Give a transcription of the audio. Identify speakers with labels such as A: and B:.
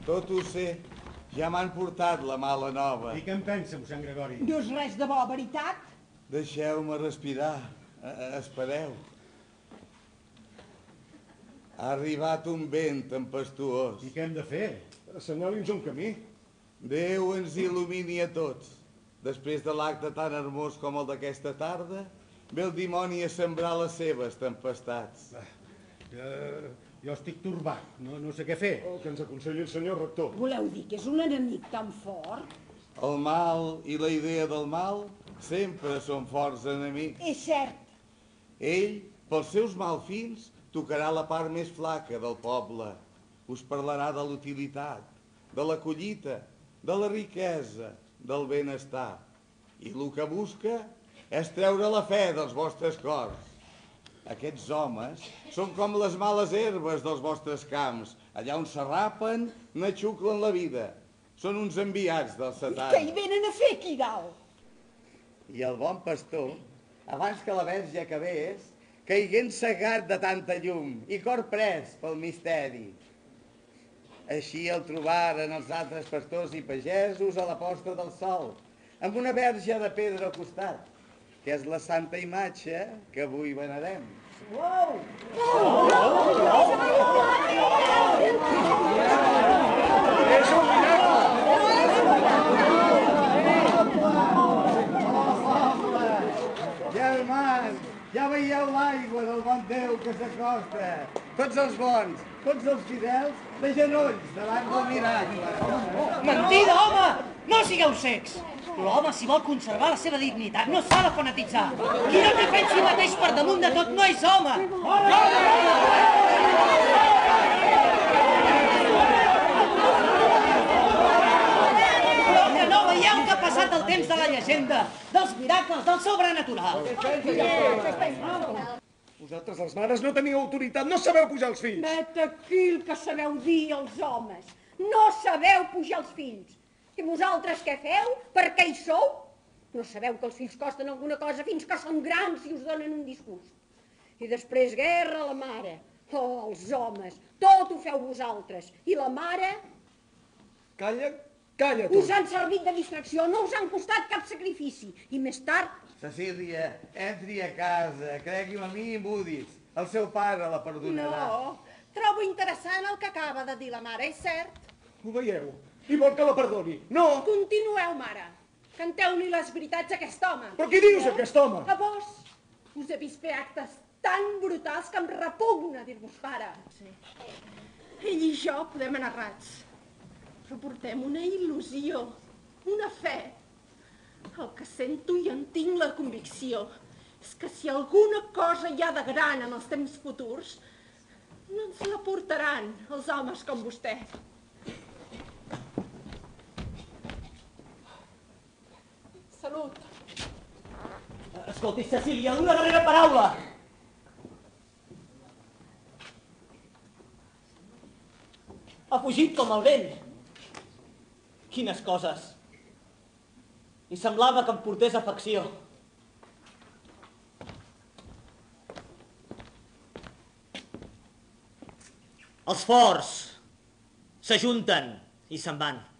A: Tot ho sé. Ja m'han portat la mala nova.
B: I què en pensa, mossèn Gregori?
C: No és res de bo, veritat?
A: Deixeu-me respirar. Espereu. Ha arribat un vent tempestuós.
B: I què hem de fer?
D: Assenyali'ns un camí.
A: Déu ens il·lumini a tots. Després de l'acte tan hermós com el d'aquesta tarda, ve el dimoni a sembrar les seves tempestats.
B: Jo estic torbat, no sé què fer.
D: El que ens aconselli el senyor rector.
C: Voleu dir que és un enemic tan fort?
A: El mal i la idea del mal sempre són forts enemics.
C: És cert.
A: Ell, pels seus malfins, tocarà la part més flaca del poble. Us parlarà de l'utilitat, de la collita, de la riquesa, del benestar. I el que busca és treure la fe dels vostres cors. Aquests homes són com les males herbes dels vostres camps. Allà on s'arrapen, n'aixuclen la vida. Són uns enviats del Satan.
C: Què hi venen a fer aquí dalt?
A: I el bon pastor, abans que la verge acabés, caigué encegat de tanta llum i cor pres pel misteri. Així el trobaren els altres pastors i pagesos a la posta del sol, amb una verge de pedra al costat, que és la santa imatge que avui venerem.
C: Uau!
D: És un miracle!
A: Germans, ja veieu l'aigua del bon Déu que s'acosta. Tots els bons, tots els fidels, de genolls davant del miracle.
E: Mentida, home! No sigueu cecs! L'home, si vol conservar la seva dignitat, no s'ha de fanatitzar. Qui no té fe en si mateix per damunt de tot no és home! Però que no veieu que ha passat el temps de la llegenda, dels miracles, del sobrenatural.
D: Vosaltres, les mares, no teniu autoritat, no sabeu pujar els fills.
C: Vet aquí el que sabeu dir als homes. No sabeu pujar els fills. I vosaltres què feu? Per què hi sou? No sabeu que els fills costen alguna cosa fins que són grans i us donen un disgust. I després guerra a la mare. Oh, els homes, tot ho feu vosaltres. I la mare?
D: Calla, calla tu.
C: Us han servit de distracció, no us han costat cap sacrifici. I més tard...
A: Cecília, entri a casa, cregui'm a mi i mudis. El seu pare la perdonarà.
F: No, trobo interessant el que acaba de dir la mare, és cert.
D: Ho veieu? I vol que la perdoni. No!
F: Continueu, mare. Canteu-li les veritats a aquest home.
D: Però qui dius, aquest home?
F: A vos. Us he vist fer actes tan brutals que em repugna dir-vos pare. Sí. Ell i jo podem anar errats, però portem una il·lusió, una fe. El que sento i en tinc la convicció és que si alguna cosa hi ha de gran en els temps futurs, no ens la portaran els homes com vostè. Salut.
E: Escolti, Cecília, una darrera paraula. Ha fugit com el vent. Quines coses. I semblava que em portés afecció. Els forts s'ajunten i se'n van.